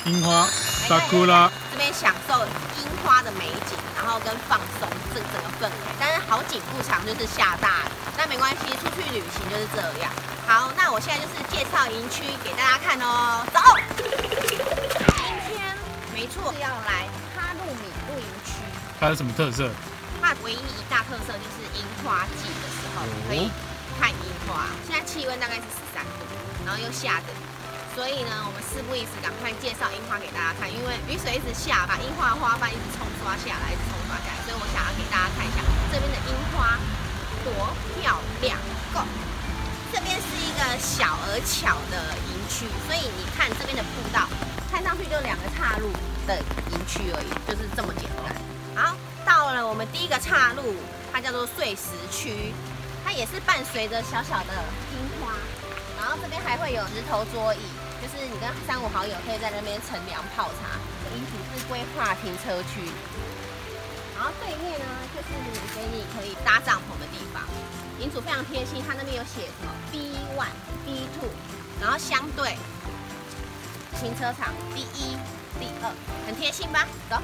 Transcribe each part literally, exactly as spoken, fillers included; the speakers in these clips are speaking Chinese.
樱花，sakura。 这边享受樱花的美景，然后跟放松这整个氛围。但是好景不长，就是下大雨。那没关系，出去旅行就是这样。好，那我现在就是介绍营区给大家看哦。走。今天没错是要来哈路米露营区。 它有什么特色？ 它唯一一大特色就是樱花季的时候可以看樱花。现在气温大概是十三度，然后又下着雨。所以呢，我们事不宜迟，赶快介绍樱花给大家看。因为雨水一直下，把樱花花瓣一直冲刷下来，一直冲刷下来。所以我想要给大家看一下这边的樱花多漂亮。Go！ 这边是一个小而巧的营区，所以你看这边的步道，看上去就两个岔路的营区而已，就是这么简单。好，到了我们第一个岔路，它叫做碎石区，它也是伴随着小小的樱花，然后这边还会有石头桌椅。就是你跟三五好友可以在那边乘凉泡茶。营主是规划停车区，然后对面呢就是给你可以搭帐篷的地方。营主非常贴心，他那边有写什么 B 一 B 二， 然后相对停车场 B 一 B 二， 很贴心吧？走。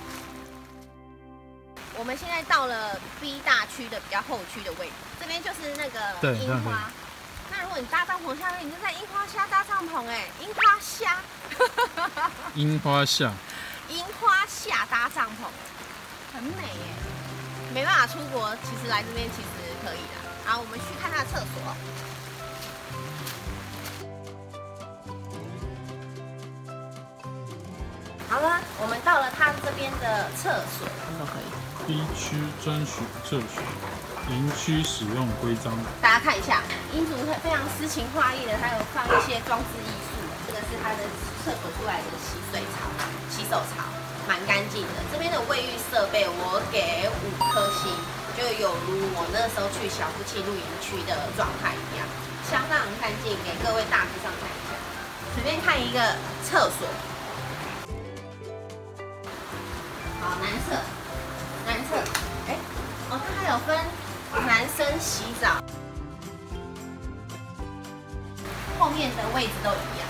我们现在到了 B 大区的比较后区的位置，这边就是那个樱花。那如果你搭帐篷下面，你就在樱花下搭帐篷哎，樱花下， 樱花下， 樱花下搭帐篷，很美哎。没办法出国，其实来这边其实可以的。好，我们去看它的厕所。好了，我们到了它这边的厕所，都可以。 B 区专属厕所。营区使用规章， 大家看一下，营主非常诗情画意的，它有放一些装置艺术。这个是它的厕所出来的洗水槽、洗手槽，蛮干净的。这边的卫浴设备我给五颗星，就有如我那时候去小夫妻露营区的状态一样，相当干净。给各位大致上看一下，随便看一个厕所。好，男厕，男厕，哎，哦，它还有分。男生洗澡，后面的位置都一样。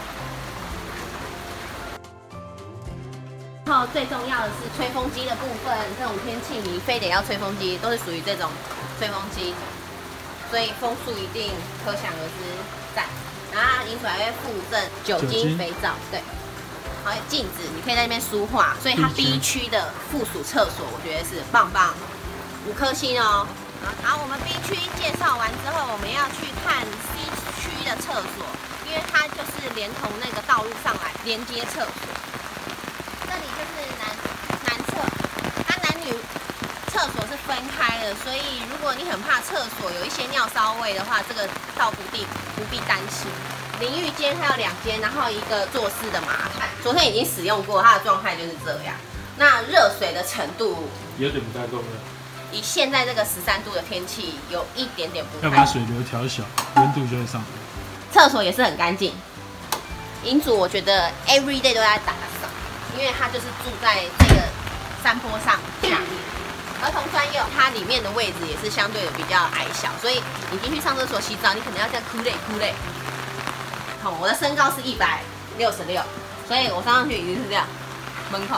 然后最重要的是吹风机的部分，这种天气你非得要吹风机，都是属于这种吹风机，所以风速一定可想而知赞。然后营主还会附赠酒精肥皂，对，还有镜子，你可以在那边梳化。所以它 B 区的附属厕所，我觉得是棒棒，五颗星哦。好，我们 B 区介绍完之后，我们要去看 C 区的厕所，因为它就是连同那个道路上来连接厕所。这里就是男男厕，它男女厕所是分开的，所以如果你很怕厕所有一些尿骚味的话，这个倒不必不必担心。淋浴间还有两间，然后一个坐式的马桶，昨天已经使用过，它的状态就是这样。那热水的程度有点不太够热。 以现在这个十三度的天气，有一点点不太。 要把水流调小，温度就会上来。 厕所也是很干净。营主我觉得 every day 都在打扫，因为他就是住在这个山坡上下面。儿童专用，它里面的位置也是相对的比较矮小，所以你进去上厕所洗澡，你可能要这样哭累哭累。好，我的身高是一百六十六，所以我上上去已经是这样，门口。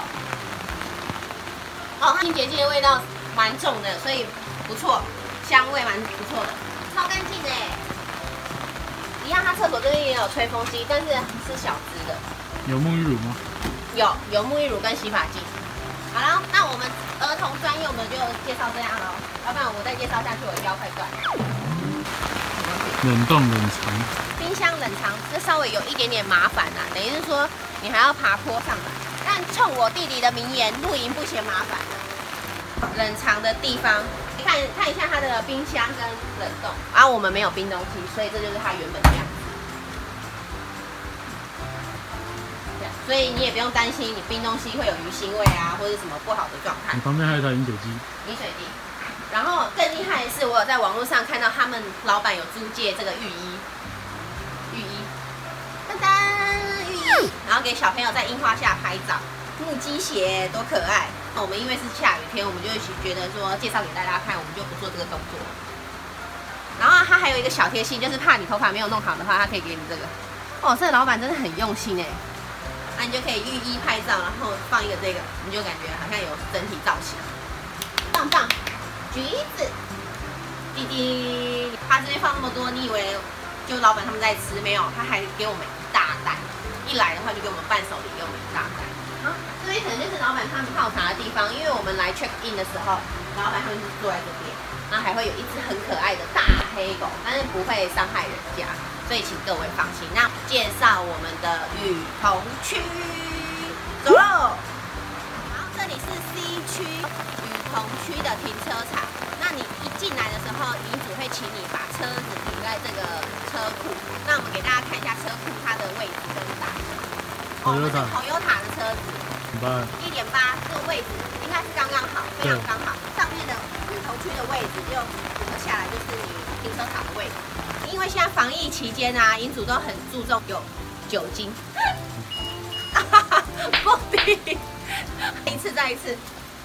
哦，清洁剂的味道蛮重的，所以不错，香味蛮不错的，超干净的哎。一样，它厕所这边也有吹风机，但是是小支的。 有沐浴乳吗？ 有，有沐浴乳跟洗发剂。好了，那我们儿童专用的就介绍这样了，要不然我再介绍下去，我腰快断了。 冷冻冷藏。 冰箱冷藏，这稍微有一点点麻烦啦，等于是说你还要爬坡上来。但冲我弟弟的名言，露营不嫌麻烦。冷藏的地方，看看一下它的冰箱跟冷冻。然后我们没有冰东西，所以这就是它原本的样子。对，所以你也不用担心你冰东西会有鱼腥味啊，或者什么不好的状态。 你旁边还有一台饮水机。 饮水机。然后更厉害的是，我有在网络上看到他们老板有租借这个浴衣，浴衣，噔噔，浴衣，然后给小朋友在樱花下拍照，木屐鞋多可爱。我们因为是下雨天，我们就会觉得说介绍给大家看，我们就不做这个动作。然后它还有一个小贴心，就是怕你头发没有弄好的话，它可以给你这个。哦，这个老板真的很用心哎， 那你就可以寓意拍照，然后放一个这个，你就感觉好像有整体造型，棒棒。橘子，弟弟，他这边放那么多，你以为就老板他们在吃？没有，他还给我们一大袋，一来的话就给我们伴手礼，给我们一大袋。啊，这边可能就是老板他们泡茶的地方，因为我们来 check in 的时候，老板他们就是坐在这边，然后还会有一只很可爱的大黑狗，但是不会伤害人家，所以请各位放心。那介绍我们的雨棚区，走喽。然后这里是 C 区雨棚区的停车场。那你一进来的时候，营主会请你把车子停在这个车库。那我们给大家看一下车库它的位置跟大小。哦，这是Toyota的车子，一点八，这个位置应该是刚刚好，非常刚好。上面的雨棚区的位置就符合下来，就是你停车场的位置。因为现在防疫期间啊，营主都很注重有酒精。不敌，一次再一次。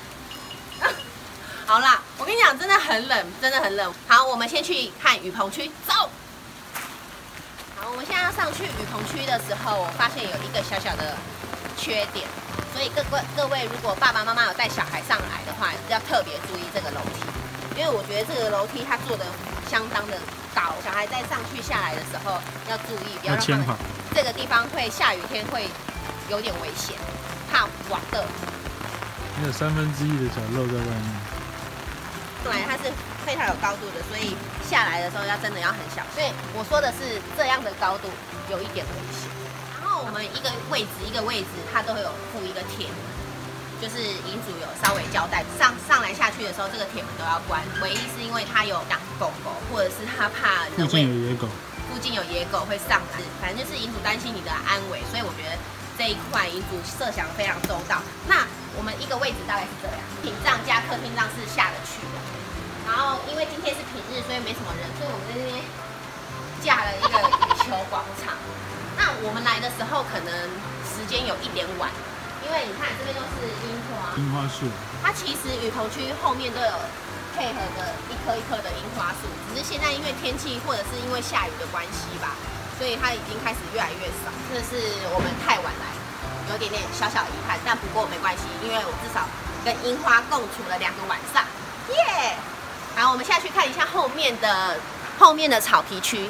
好啦，我跟你讲，真的很冷，真的很冷。好，我们先去看雨棚区，走。好，我们现在要上去雨棚区的时候，我发现有一个小小的缺点，所以各位各位，如果爸爸妈妈有带小孩上来的话，要特别注意这个楼梯，因为我觉得这个楼梯它做的相当的高，小孩在上去下来的时候要注意，不要让他们这个地方会下雨天会有点危险，怕滑的。 你有三分之一的脚露在外面。 对，它是非常有高度的，所以下来的时候要真的要很小。所以我说的是这样的高度有一点危险。然后我们一个位置一个位置，它都会有附一个铁门，就是营主有稍微交代，上上来下去的时候，这个铁门都要关。唯一是因为它有养狗狗，或者是他怕附近有野狗， 附近有野狗会上来，反正就是营主担心你的安危，所以我觉得这一块营主设想非常周到。那我们一个位置大概是这样，屏障加客厅帐是下得去的。然后因为今天是平日，所以没什么人，所以我们在这边架了一个羽球广场。那我们来的时候可能时间有一点晚，因为你看这边都是樱花， 樱花树。 它其实雨棚区后面都有配合的一棵一棵的樱花树，只是现在因为天气或者是因为下雨的关系吧，所以它已经开始越来越少。这是我们太晚来，有点点小小遗憾，但不过没关系，因为我至少跟樱花共处了两个晚上，耶！好，我们下去看一下后面的后面的草皮区。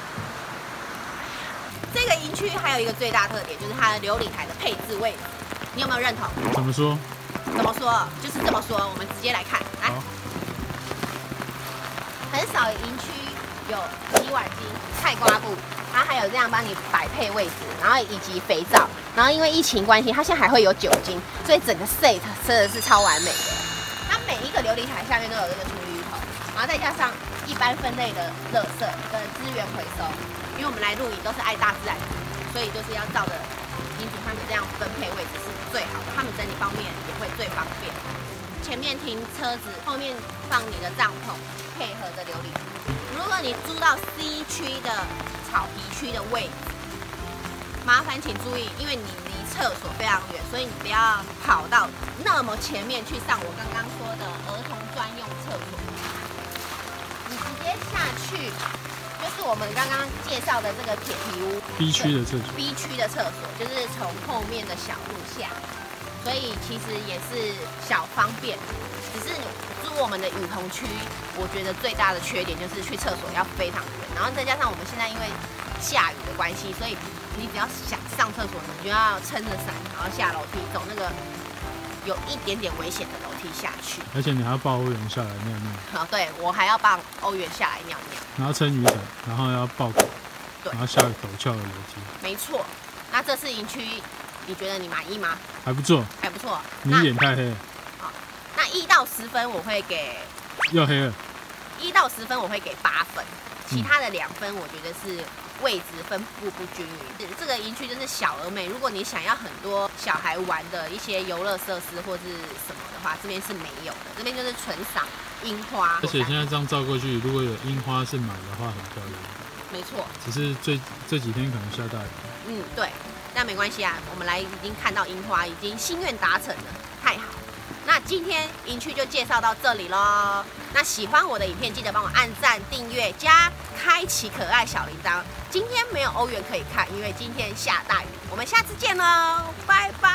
这个营区还有一个最大特点，就是它的流理台的配置位置，你有没有认同？ 怎么说？ 怎么说？就是这么说。我们直接来看，来，很少营区有洗碗机、菜瓜布，它还有这样帮你摆配位置，然后以及肥皂，然后因为疫情关系，它现在还会有酒精，所以整个 set 真的是超完美的。它每一个流理台下面都有这个厨余桶，然后再加上一般分类的垃圾跟资源回收，因为我们来露营都是爱大自然，所以就是要照着营主他们这样分配位置是最好的，他们整理方面也会最方便。前面停车子，后面放你的帐篷，配合的流理台。如果你租到 C 区的草皮区的位置，麻烦请注意，因为你离厕所非常远，所以你不要跑到那么前面去上我刚刚说的儿童专用厕所。你直接下去，就是我们刚刚介绍的这个铁皮屋 B 区的厕所。 B 区的厕所就是从后面的小路下，所以其实也是小方便。只是租我们的雨棚区，我觉得最大的缺点就是去厕所要非常远，然后再加上我们现在因为下雨的关系，所以你只要想上厕所，你就要撑着伞，然后下楼梯，走那个有一点点危险的楼梯下去。 而且你还要抱欧元下来尿尿。 好，对我还要帮欧元下来尿尿， 然后撑雨伞，然后要抱狗， 对， 然后下陡峭的楼梯。 没错。那这次营区，你觉得你满意吗？ 还不错， 还不错。 你脸太黑了。 好，那一到十分我会给。 又黑了。 一到十分我会给八分，其他的两分我觉得是位置分布不均匀。这个营区就是小而美，如果你想要很多小孩玩的一些游乐设施或是什么的话，这边是没有的。这边就是纯赏樱花。 而且现在这样照过去，如果有樱花是满的话，很漂亮。 没错。 只是这这几天可能下大雨。 嗯，对。但没关系啊，我们来已经看到樱花，已经心愿达成了，太好。那今天营区就介绍到这里咯。 那喜欢我的影片，记得帮我按赞、订阅、加开启可爱小铃铛。今天没有欧元可以看，因为今天下大雨。我们下次见喽，拜拜。